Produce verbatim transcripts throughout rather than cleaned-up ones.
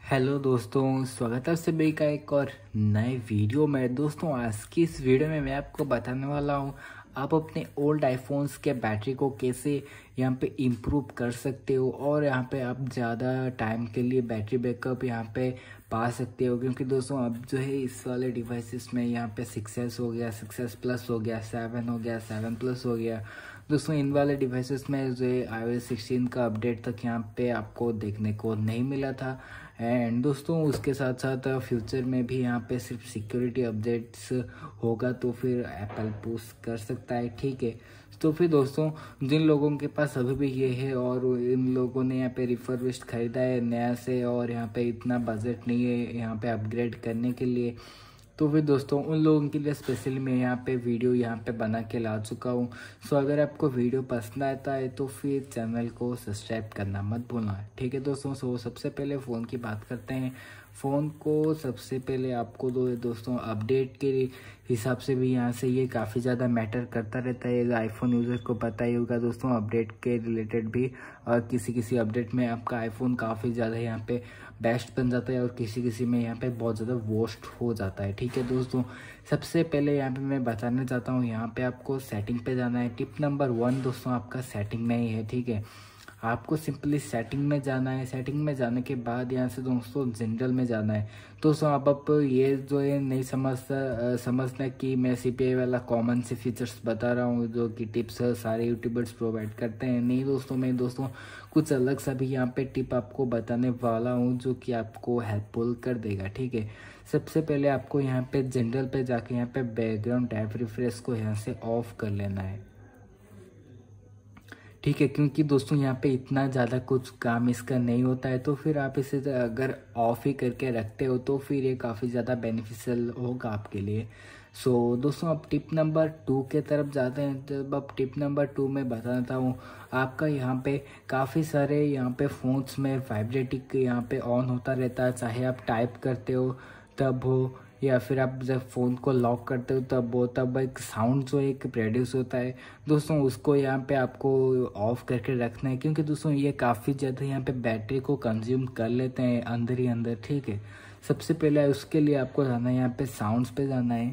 Hello दोस्तों, स्वागत है आप सभी का एक और नए वीडियो में। दोस्तों आज की इस वीडियो में मैं आपको बताने वाला हूँ आप अपने ओल्ड आईफोन्स के बैटरी को कैसे यहाँ पे इम्प्रूव कर सकते हो और यहाँ पे आप ज़्यादा टाइम के लिए बैटरी बैकअप यहाँ पे पा सकते हो। क्योंकि दोस्तों अब जो है इस वाले डिवाइसेस में यहाँ पे सिक्स एस हो गया, सिक्स एस प्लस हो गया, सेवन हो गया, सेवन प्लस हो गया। दोस्तों इन वाले डिवाइसेस में जो है आई ओ एस सिक्सटीन का अपडेट तक यहाँ पे आपको देखने को नहीं मिला था। एंड दोस्तों उसके साथ साथ फ्यूचर में भी यहाँ पे सिर्फ सिक्योरिटी अपडेट्स होगा तो फिर एप्पल पुश कर सकता है, ठीक है। तो फिर दोस्तों जिन लोगों के पास अभी भी ये है और इन लोगों ने यहाँ पे रिफर्बिश्ड खरीदा है नया से और यहाँ पे इतना बजट नहीं है यहाँ पे अपग्रेड करने के लिए, तो फिर दोस्तों उन लोगों के लिए स्पेशली मैं यहाँ पे वीडियो यहाँ पे बना के ला चुका हूँ। सो अगर आपको वीडियो पसंद आता है तो फिर चैनल को सब्सक्राइब करना मत भूलना, ठीक है दोस्तों। सो सबसे पहले फ़ोन की बात करते हैं। फ़ोन को सबसे पहले आपको दो दोस्तों अपडेट के हिसाब से भी यहाँ से ये काफ़ी ज़्यादा मैटर करता रहता है। आईफोन यूज़र को पता ही होगा दोस्तों अपडेट के रिलेटेड भी, और किसी किसी अपडेट में आपका आईफोन काफ़ी ज़्यादा यहाँ पे बेस्ट बन जाता है और किसी किसी में यहाँ पे बहुत ज़्यादा वर्स्ट हो जाता है, ठीक है दोस्तों। सबसे पहले यहाँ पे मैं बताना चाहता हूँ यहाँ पे आपको सेटिंग पे जाना है। टिप नंबर वन दोस्तों आपका सेटिंग में ही है, ठीक है। आपको सिंपली सेटिंग में जाना है। सेटिंग में जाने के बाद यहाँ से दोस्तों जनरल में जाना है। दोस्तों आप अब ये जो है नहीं समझ समझना कि मैं सीपीआई वाला कॉमन से फीचर्स बता रहा हूँ जो कि टिप्स सारे यूट्यूबर्स प्रोवाइड करते हैं। नहीं दोस्तों, मैं दोस्तों कुछ अलग सा भी यहाँ पे टिप आपको बताने वाला हूँ जो कि आपको हेल्पफुल कर देगा, ठीक है। सबसे पहले आपको यहाँ पे जनरल पे जाके यहाँ पे बैकग्राउंड टैब रिफ्रेश को यहाँ से ऑफ कर लेना है, ठीक है। क्योंकि दोस्तों यहाँ पे इतना ज़्यादा कुछ काम इसका नहीं होता है, तो फिर आप इसे अगर ऑफ ही करके रखते हो तो फिर ये काफ़ी ज़्यादा बेनिफिशियल होगा आपके लिए। सो so, दोस्तों अब टिप नंबर टू के तरफ जाते हैं। जब अब टिप नंबर टू में बताता हूँ आपका यहाँ पे काफ़ी सारे यहाँ पे फ़ोन्स में वाइब्रेटिंग यहाँ पे ऑन होता रहता है, चाहे आप टाइप करते हो तब हो या फिर आप जब फ़ोन को लॉक करते हो तब वो तब एक साउंड जो एक प्रोड्यूस होता है दोस्तों, उसको यहाँ पे आपको ऑफ करके रखना है। क्योंकि दोस्तों ये काफ़ी ज़्यादा यहाँ पे बैटरी को कंज्यूम कर लेते हैं अंदर ही अंदर, ठीक है। सबसे पहले उसके लिए आपको जाना है यहाँ पे साउंड्स पे जाना है।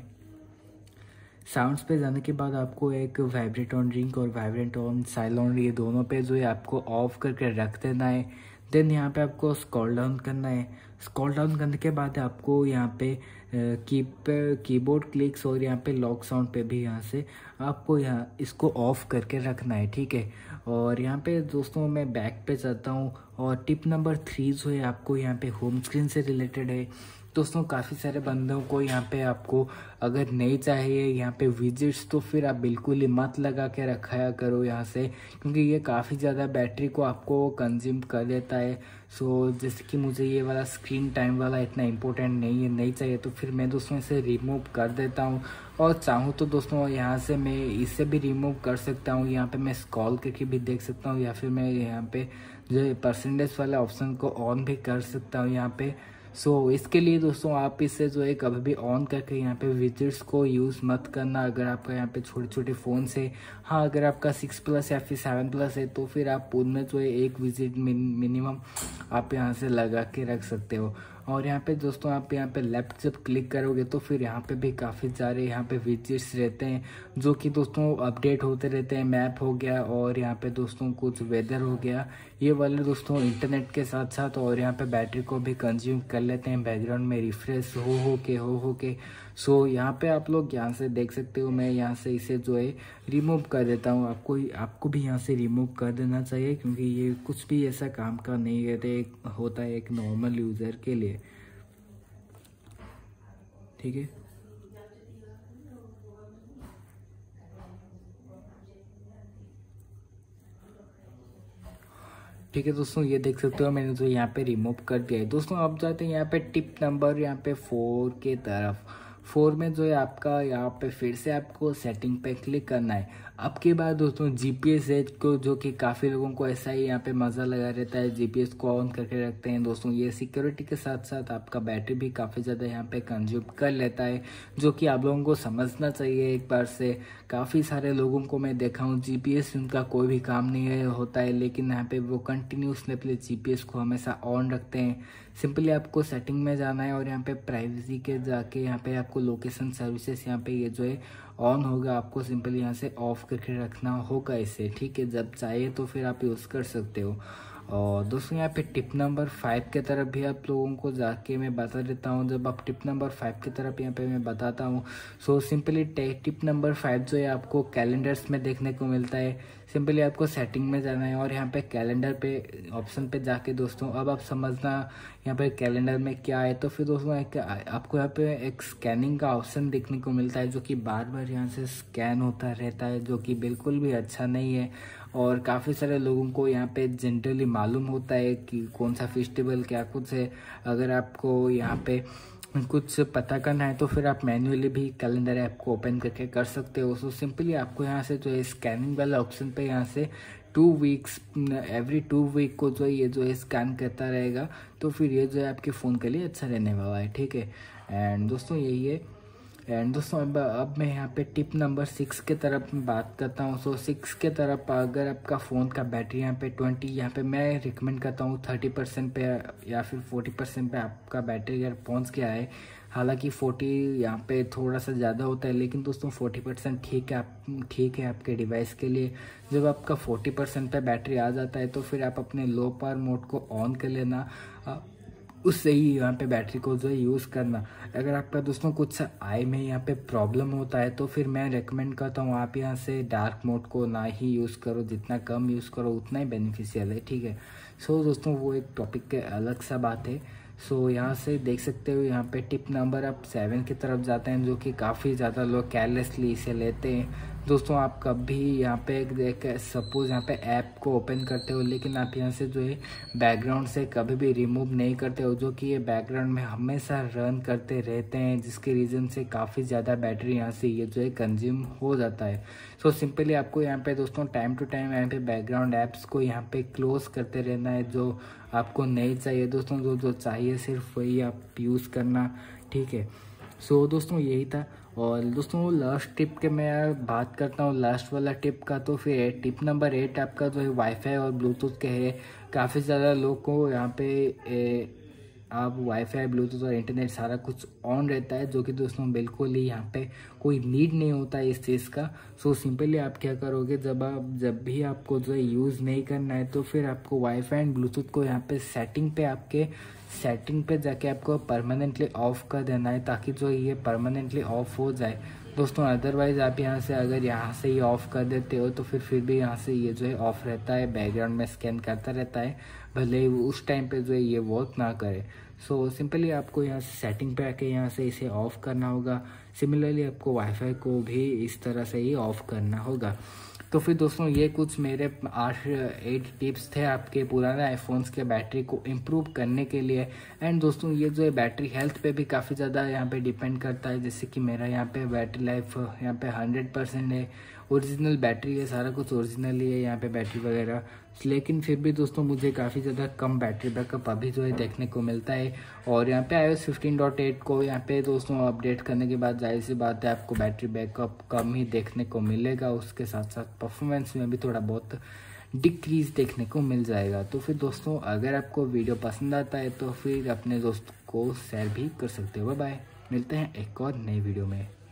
साउंड्स पे जाने के बाद आपको एक वाइब्रेट ऑन रिंग और वाइब्रेट ऑन साइलेंट ये दोनों पे जो है आपको ऑफ करके रख देना है। देन यहाँ पे आपको स्क्रॉल डाउन करना है। स्क्रॉल डाउन करने के बाद आपको यहाँ पे की कीबोर्ड क्लिक्स और यहाँ पे लॉक साउंड पे भी यहाँ से आपको यहाँ इसको ऑफ करके रखना है, ठीक है। और यहाँ पे दोस्तों मैं बैक पे जाता हूँ और टिप नंबर थ्री जो है आपको यहाँ पे होम स्क्रीन से रिलेटेड है। दोस्तों काफ़ी सारे बंदों को यहाँ पे आपको अगर नहीं चाहिए यहाँ पे विजिट्स तो फिर आप बिल्कुल ही मत लगा के रखाया करो यहाँ से, क्योंकि ये काफ़ी ज़्यादा बैटरी को आपको कंज्यूम कर देता है। सो जैसे कि मुझे ये वाला स्क्रीन टाइम वाला इतना इम्पोर्टेंट नहीं है, नहीं चाहिए, तो फिर मैं दोस्तों इसे रिमूव कर देता हूँ। और चाहूँ तो दोस्तों यहाँ से मैं इसे भी रिमूव कर सकता हूँ। यहाँ पे मैं स्क्रॉल करके भी देख सकता हूँ या फिर मैं यहाँ पे जो परसेंटेज वाले ऑप्शन को ऑन भी कर सकता हूँ यहाँ पे। सो so, इसके लिए दोस्तों आप इसे जो है कभी भी ऑन करके यहाँ पे विजिट्स को यूज़ मत करना अगर आपका यहाँ पे छोटे छोटे फ़ोन से। हाँ अगर आपका सिक्स प्लस या फिर सेवन प्लस है तो फिर आप उनमें जो है एक विजिट मिनिमम आप यहाँ से लगा के रख सकते हो। और यहाँ पे दोस्तों आप यहाँ पे लेफ्ट जब क्लिक करोगे तो फिर यहाँ पे भी काफ़ी सारे यहाँ पे विजिट्स रहते हैं जो कि दोस्तों अपडेट होते रहते हैं। मैप हो गया और यहाँ पे दोस्तों कुछ वेदर हो गया, ये वाले दोस्तों इंटरनेट के साथ साथ और यहाँ पे बैटरी को भी कंज्यूम कर लेते हैं बैकग्राउंड में रिफ्रेश हो हो के हो हो के। सो यहाँ पे आप लोग यहाँ से देख सकते हो मैं यहाँ से इसे जो है रिमूव कर देता हूँ। आपको आपको भी यहाँ से रिमूव कर देना चाहिए क्योंकि ये कुछ भी ऐसा काम का नहीं रहते होता है एक नॉर्मल यूज़र के लिए, ठीक है। ठीक है दोस्तों ये देख सकते हो मैंने जो यहाँ पे रिमूव कर दिया है। दोस्तों अब जाते हैं यहाँ पे टिप नंबर यहाँ पे फोर के तरफ। फोर में जो है आपका यहाँ पे फिर से आपको सेटिंग पे क्लिक करना है। अब के बाद दोस्तों जीपीएस है को, जो कि काफ़ी लोगों को ऐसा ही यहाँ पे मज़ा लगा रहता है, जीपीएस को ऑन करके रखते हैं दोस्तों। ये सिक्योरिटी के साथ साथ आपका बैटरी भी काफ़ी ज़्यादा यहाँ पे कंज्यूम कर लेता है, जो कि आप लोगों को समझना चाहिए एक बार से। काफ़ी सारे लोगों को मैं देखा हूँ जीपीएस उनका कोई भी काम नहीं होता है, लेकिन यहाँ पे वो कंटिन्यूसली अपने जीपीएस को हमेशा ऑन रखते हैं। सिंपली आपको सेटिंग में जाना है और यहाँ पे प्राइवेसी के जाके यहाँ पे आपको लोकेशन सर्विसेज यहाँ पे ये जो है ऑन होगा, आपको सिंपली यहाँ से ऑफ करके रखना होगा इसे, ठीक है। जब चाहिए तो फिर आप यूज़ कर सकते हो। और दोस्तों यहाँ पे टिप नंबर फाइव के तरफ भी आप लोगों को जाके मैं बता देता हूँ। जब आप टिप नंबर फाइव की तरफ यहाँ पे मैं बताता हूँ, so simply tip number five जो है आपको कैलेंडर्स में देखने को मिलता है। सिंपली आपको सेटिंग में जाना है और यहाँ पे कैलेंडर पे ऑप्शन पे जाके दोस्तों अब आप समझना यहाँ पे कैलेंडर में क्या है। तो फिर दोस्तों एक, आपको यहाँ पे एक स्कैनिंग का ऑप्शन देखने को मिलता है, जो कि बार बार यहाँ से स्कैन होता रहता है, जो कि बिल्कुल भी अच्छा नहीं है। और काफ़ी सारे लोगों को यहाँ पे जनरली मालूम होता है कि कौन सा फेस्टिवल क्या कुछ है। अगर आपको यहाँ पे कुछ पता करना है तो फिर आप मैन्युअली भी कैलेंडर ऐप को ओपन करके कर सकते हो। सो सिंपली आपको यहाँ से जो है स्कैनिंग वाला ऑप्शन पे यहाँ से two weeks every two week को जो है ये जो है स्कैन करता रहेगा, तो फिर ये जो है आपके फ़ोन के लिए अच्छा रहने वाला है, ठीक है। एंड दोस्तों यही है। एंड दोस्तों अब अब मैं यहाँ पे टिप नंबर सिक्स के तरफ बात करता हूँ। सो सिक्स के तरफ अगर आपका फ़ोन का बैटरी यहाँ पे ट्वेंटी, यहाँ पे मैं रिकमेंड करता हूँ थर्टी परसेंट पे या फिर फोर्टी परसेंट पे आपका बैटरी अगर पहुँच गया है। हालांकि फोर्टी यहाँ पे थोड़ा सा ज़्यादा होता है, लेकिन दोस्तों फोर्टी परसेंट ठीक है, आप ठीक है आपके डिवाइस के लिए। जब आपका फोर्टी परसेंट पे बैटरी आ जाता है तो फिर आप अपने लो पावर मोड को ऑन कर लेना, उससे ही यहाँ पे बैटरी को जो है यूज़ करना। अगर आपका दोस्तों कुछ आई में यहाँ पे प्रॉब्लम होता है तो फिर मैं रेकमेंड करता हूँ आप यहाँ से डार्क मोड को ना ही यूज़ करो, जितना कम यूज़ करो उतना ही बेनिफिशियल है, ठीक है। सो दोस्तों वो एक टॉपिक के अलग सा बात है। सो यहाँ से देख सकते हो यहाँ पे टिप नंबर आप सेवन की तरफ जाते हैं, जो कि काफ़ी ज़्यादा लोग केयरलेसली इसे लेते हैं। दोस्तों आप कभी यहाँ पे देख सपोज यहाँ पे ऐप को ओपन करते हो, लेकिन आप यहाँ से जो है बैकग्राउंड से कभी भी रिमूव नहीं करते हो, जो कि ये बैकग्राउंड में हमेशा रन करते रहते हैं, जिसके रीज़न से काफ़ी ज़्यादा बैटरी यहाँ से ये जो है कंज्यूम हो जाता है। सो सिंपली आपको यहाँ पे दोस्तों टाइम टू टाइम यहाँ पे बैकग्राउंड ऐप्स को यहाँ पे क्लोज करते रहना है, जो आपको नहीं चाहिए दोस्तों। जो जो चाहिए सिर्फ वही आप यूज़ करना, ठीक है। सो दोस्तों यही था। और दोस्तों लास्ट टिप के मैं बात करता हूँ, लास्ट वाला टिप का, तो फिर टिप नंबर एट आपका जो है वाईफाई और ब्लूटूथ के है। काफ़ी ज़्यादा लोग को यहाँ पे ए, आप वाईफाई ब्लूटूथ और इंटरनेट सारा कुछ ऑन रहता है, जो कि दोस्तों बिल्कुल ही यहाँ पे कोई नीड नहीं होता है इस चीज़ का। सो सिंपली आप क्या करोगे, जब आप जब भी आपको जो है यूज़ नहीं करना है तो फिर आपको वाईफाई एंड ब्लूटूथ को यहाँ पे सेटिंग पे आपके सेटिंग पे जाके आपको परमानेंटली ऑफ कर देना है, ताकि जो ये परमानेंटली ऑफ हो जाए दोस्तों। अदरवाइज आप यहाँ से अगर यहाँ से ही ऑफ कर देते हो तो फिर फिर भी यहाँ से ये जो है ऑफ रहता है, बैकग्राउंड में स्कैन करता रहता है, भले ही उस टाइम पे जो है ये वर्क ना करे। सो so, सिंपली आपको यहाँ से सेटिंग पे आके यहाँ से इसे ऑफ करना होगा। सिमिलरली आपको वाईफाई को भी इस तरह से ही ऑफ करना होगा। तो फिर दोस्तों ये कुछ मेरे आठ एट टिप्स थे आपके पुराने आईफोन्स के बैटरी को इम्प्रूव करने के लिए। एंड दोस्तों ये जो है बैटरी हेल्थ पे भी काफ़ी ज़्यादा यहाँ पे डिपेंड करता है, जैसे कि मेरा यहाँ पे बैटरी लाइफ यहाँ पे हंड्रेड परसेंट है, ओरिजिनल बैटरी है, सारा कुछ ओरिजिनल ही है यहाँ पे बैटरी वगैरह। लेकिन फिर भी दोस्तों मुझे काफ़ी ज़्यादा कम बैटरी बैकअप अभी जो है देखने को मिलता है। और यहाँ पे iOS फिफ्टीन पॉइंट एट को यहाँ पे दोस्तों अपडेट करने के बाद जाहिर सी बात है आपको बैटरी बैकअप कम ही देखने को मिलेगा, उसके साथ साथ परफॉर्मेंस में भी थोड़ा बहुत डिक्रीज देखने को मिल जाएगा। तो फिर दोस्तों अगर आपको वीडियो पसंद आता है तो फिर अपने दोस्त को शेयर भी कर सकते हो। बाय बाय, मिलते हैं एक और नई वीडियो में।